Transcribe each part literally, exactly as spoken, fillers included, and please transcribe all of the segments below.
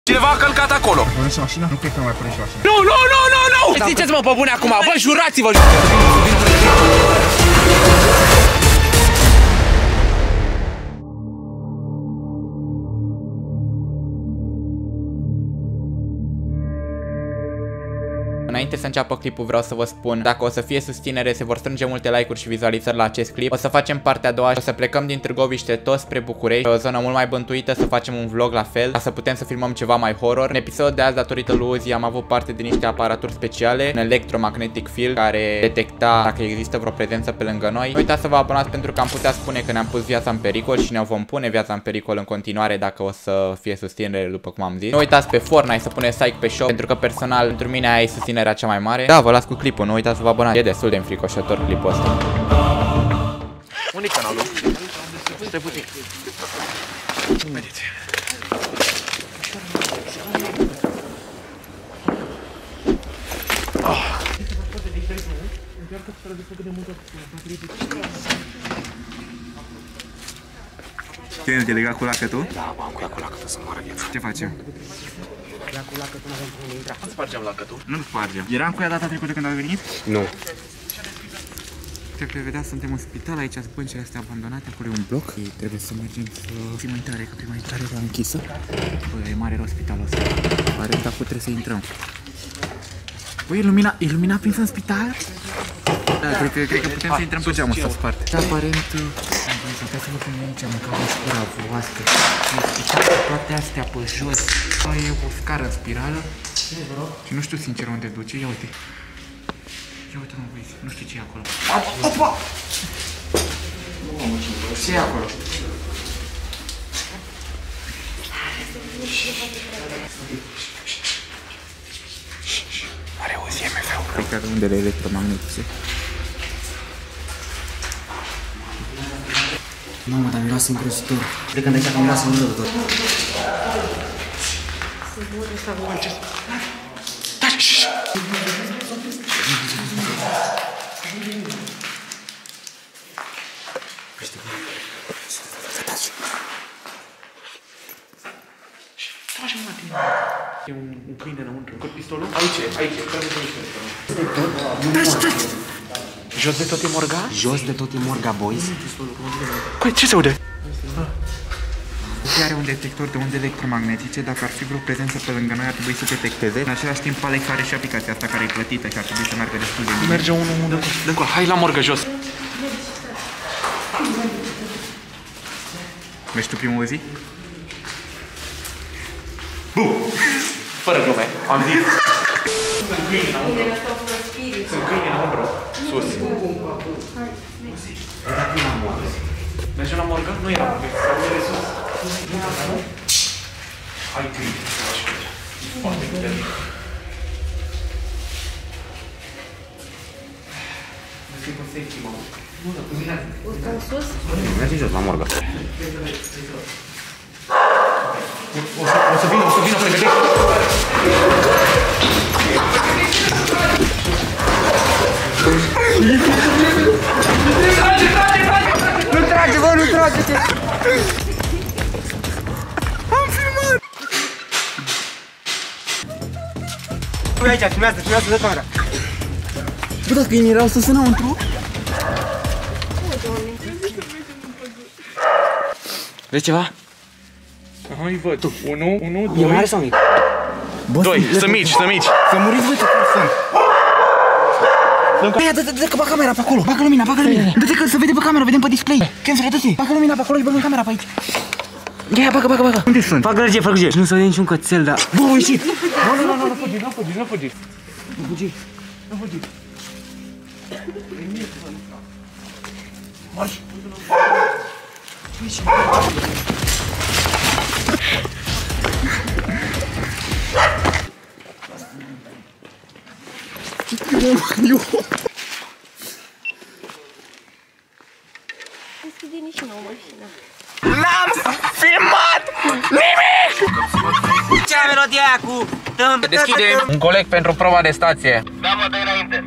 Cineva a călcat acolo. Puneți mașina? Nu cred că mai puneți mașina. Nu, nu, nu, nu, nu! Ziceți-mă pe bune acum, bă, jurați-vă! Înainte să înceapă clipul vreau să vă spun, dacă o să fie susținere, se vor strânge multe like-uri și vizualizări la acest clip. O să facem partea a doua și o să plecăm din Târgoviște toți spre București, pe o zonă mult mai bântuită, să facem un vlog la fel, ca să putem să filmăm ceva mai horror. În episodul de azi, datorită lui Uzi, am avut parte de niște aparaturi speciale, un electromagnetic field care detecta dacă există vreo prezență pe lângă noi. Nu uitați să vă abonați pentru că am putea spune că ne-am pus viața în pericol și ne vom pune viața în pericol în continuare dacă o să fie susținere, după cum am zis. Nu uitați pe Fortnite să puneți like pe shop, pentru că personal pentru mine aia e susținerea cea mai mare. Da, vă las cu clipul, nu uitați să vă abonați. E destul de înfricoșător clipul ăsta. Unde-i canalul? Stai puțin. Vedeți. Te-ai delegat cu lacătul? Da, bă, am cu ea cu lacătul să moară viața. Ce facem? Ia cu lacătul, nu avem cum intra. Nu spargem lacătul. Nu-l spargem. Eram cu ea data trecută când a venit? Nu. Cred că vedea, suntem în spital, aici sunt băncile astea abandonate, acolo e un bloc. Trebuie să mergem să prima intrare, că prima intrare era închisă. Bă, e mare rău spitalul ăsta. Aparent acum trebuie să intrăm. Bă, e lumina, e lumina prinsă în spital? Da, cred că, cred că putem să intrăm pe geamul ăsta sparte. Da, aparent... Puteți să vă punem aici, mânca o scura voastră. E spital cu toate astea pe jos. Bă, e o scară în spirală. Și nu știu sincer unde duce, ia uite. Ia uite, mă, băieți, nu știu ce e acolo. Opa! Ce e acolo? Are Uzi M F-ul. Cred că are undele electromagnetice. Mamă, dar miroase îngrozitor. Cred că îmi dai seama că miroase îngrozitor. E un, un câine înăuntru. Cu pistolul? Aici, aici, trebuie să aici. Jos de tot e morga? Jos de tot e morga, boys. Păi, ce se aude? Are un detector de unde electromagnetice, dacă ar fi vreo prezență pe lângă noi ar trebui să detecteze. În același timp, Alex are și aplicația asta care e plătită și ar trebui să meargă destul de bine. Merge unul de acolo. Hai la morgă jos. Mergi tu primul zi? Bum! Fără glume, am zis. Sunt câini înăuntru. Sunt câini înăuntru. Sus. Mergem la morgă? Nu era morgă. Sau e sus. Hai câini. Foarte bine. Urcăm sus? Mergi jos la morgă. O să, o să vină, o să vină, pregătit! Nu trage, bă, nu trage-te! Am filmat! Tu aici, filmează, filmează de camera. Bă, dacă câinii erau sus înăuntru? Vezi ceva? Hai, văd. Unu, unu, E mare doi. sau mic? Doi, sunt mici, sunt mici. Să muriți, bă, ce sunt! Ia, dă-te, dă-te, bagă camera pe acolo, bagă lumina, bagă lumina. Dă-te că să vede pe cameră, vedem pe display. Cancel, dă-te, bagă lumina pe acolo și bagă camera pe aici. Ia, bagă, bagă, bagă. Unde sunt? Fac gărge, fac gărge. Nu se vede niciun cățel, dar... Bă, au ieșit. Nu, nu, nu, nu fugiți, nu fugiți, nu fugiți. Nu fugi. Nu fugiți. Marș! Deschide nici nouă mașina. N-am filmat nimic! Ce era melodia aia cu... Deschide un coleg pentru proba de stație. Da, mă, dă înainte.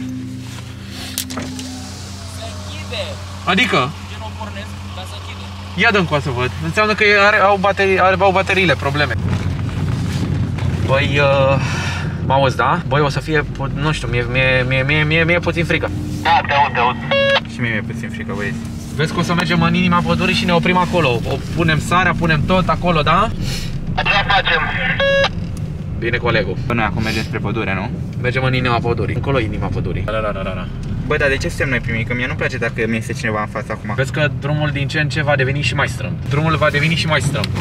Adică? Ia dă încoa să văd. Înseamnă că are, au, baterii, are, au bateriile probleme. Băi, uh, mă auzi, da? Băi, o să fie, nu știu, mie, mie, mie, mie, mie, mie puțin frică. Da, te aud, te aud. Și mie mi-e puțin frică, băieți. Vezi că o să mergem în inima pădurii și ne oprim acolo. O punem sarea, punem tot acolo, da? Așa facem. Bine, colegul. Noi acum mergem spre pădure, nu? Mergem în inima pădurii. Încolo inima pădurii. Da, da, da, da, da. Bă, dar de ce suntem noi primii? Că mie nu-mi place dacă mi este cineva în față acum. Vezi că drumul din ce în ce va deveni și mai strâmb. Drumul va deveni și mai strâmb.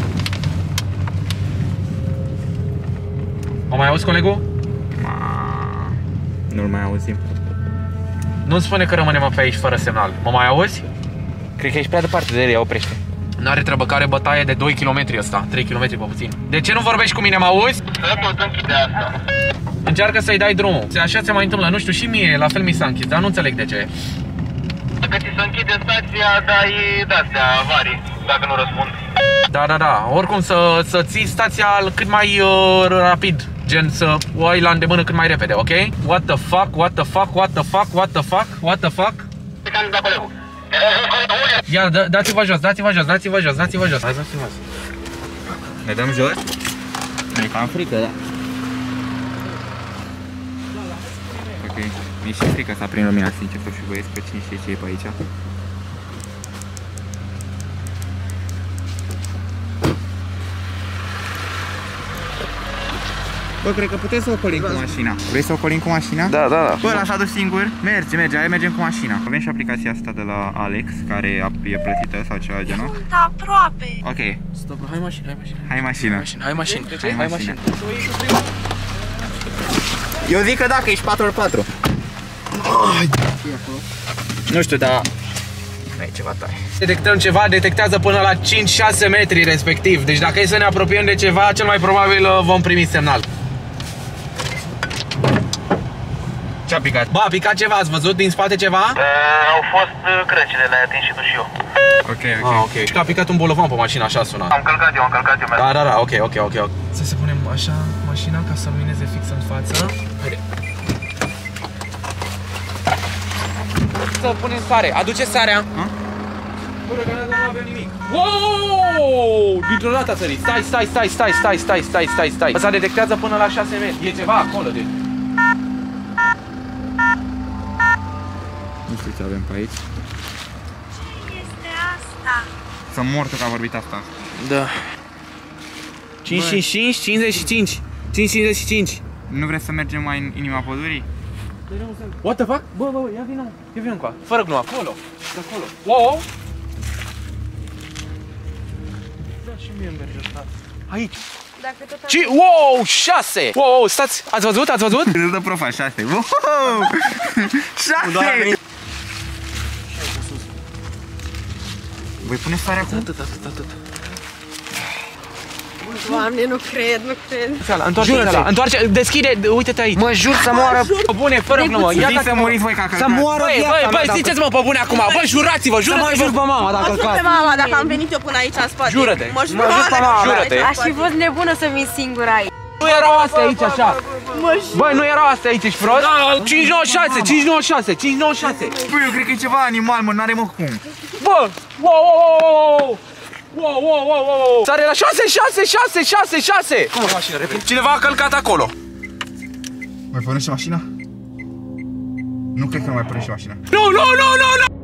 O mai auzi, colegul? Ma... Nu-l mai auzim. Nu-mi spune că rămânem pe aici fără semnal. Mă mai auzi? Cred că ești prea departe de el, ia oprește. N-are treabă, că are bătaie de doi kilometri ăsta. trei kilometri pe puțin. De ce nu vorbești cu mine, mă auzi? Să pot închide asta. Încearcă să-i dai drumul. Așa se mai întâmplă, nu știu, și mie, la fel mi s-a închis, dar nu înțeleg de ce. Dacă ți se închide stația, dai de-astea avarii, dacă nu răspund. Da, da, da. Oricum să, să ții stația cât mai uh, rapid. Gen să o ai la îndemână cât mai repede, ok? What the fuck, what the fuck, what the fuck, what the fuck, what the fuck? Ia, dați-vă jos, dați-vă jos, dați-vă jos, dați-vă jos. Hai, dați-vă jos. Ne dăm jos? Mi-e cam frică, da. Ok, mi-e și frică să aprind lumina, sincer, să fiu băieți, pe cine știe ce e pe aici. Bă, cred că putem să ocolim cu mașina. Vrei să ocolim cu mașina? Da, da, da. Bă, l-a adus singur? Merge, merge, hai mergem cu mașina. Avem și aplicația asta de la Alex, care e plătită sau ceva genul. Sunt aproape. Ok. Stop, hai mașină, hai mașină. Hai mașină. Hai mașină, Hai hai mașină. mașină. Eu zic că dacă ești patru pe patru. Nu știu, dar... Ai ceva tare. Detectăm ceva, detectează până la cinci șase metri respectiv. Deci dacă e să ne apropiem de ceva, cel mai probabil vom primi semnal. Ce-a picat? Ba, a picat ceva, ați văzut din spate ceva? Uh, au fost crăcile, le-ai atins și tu și eu. Ok, ok. Ah, ok. Și că a picat un bolovan pe mașină, așa sună. Am călcat eu, am călcat eu, merg. Da, da, da, ok, ok, ok, ok. Să se punem așa mașina ca să lumineze fix în față. Haide. Să punem sare, aduce sarea. Bă, că nu avem nimic. Wow! Dintr-o dată a sărit. Stai, stai, stai, stai, stai, stai, stai, stai, stai. Ăsta detectează până la șase metri. E ceva acolo, de. Nu știu ce avem pe aici. Ce este asta? Să mor tu că a vorbit asta. Da. cinci cinci cinci, cincizeci și cinci. cinci cincizeci și cinci. Nu vreți să mergem mai în inima pădurii? What the fuck? Bă, bă, ia vină. Ia vină încoa. Fără glumă, acolo. De acolo. Wow! Da, și mie merge ăsta. Aici. Dacă tot am... Și, wow, șase! Wow, wow, stați, ați văzut, ați văzut? Îți dă profa, șase. Wow! șase! Voi pune starea acum? Atât, atât, atât. Doamne, nu cred, nu cred. Întoarce-te la, întoarce, deschide, uite-te aici. Mă jur să moară. Pe bune, fără glumă. Ia Zici să muriți voi ca Să călcați. moară Băi, viața băi, mea băi, dacă- ziceți-mă pe bune acum, bă, jurați-vă, Să mă jurați-vă. jur pe mama dacă Mă jur pe călcați. mama dacă am venit eu până aici în spate. Jură-te. Mă jur Mă pe jur mama pe dacă mama. am venit Jură-te. aici în Aș fi spate. fost nebună să vin singură aici. Nu erau astea aici așa. Mă jur. Băi, nu erau astea aici, ești prost? Da, cinci nouă șase, cinci nouă șase, cinci nouă șase. Băi, eu cred că e ceva animal, mă, n-are mă cum. Bă, wow, wow, wow, wow. Wow, wow, wow, wow. Sare la șase, șase, șase, șase, șase. Cum e mașina, repede? Cineva a călcat acolo. Mai punem și mașina? Nu cred că nu mai punem și mașina. Nu, nu, nu, nu, nu.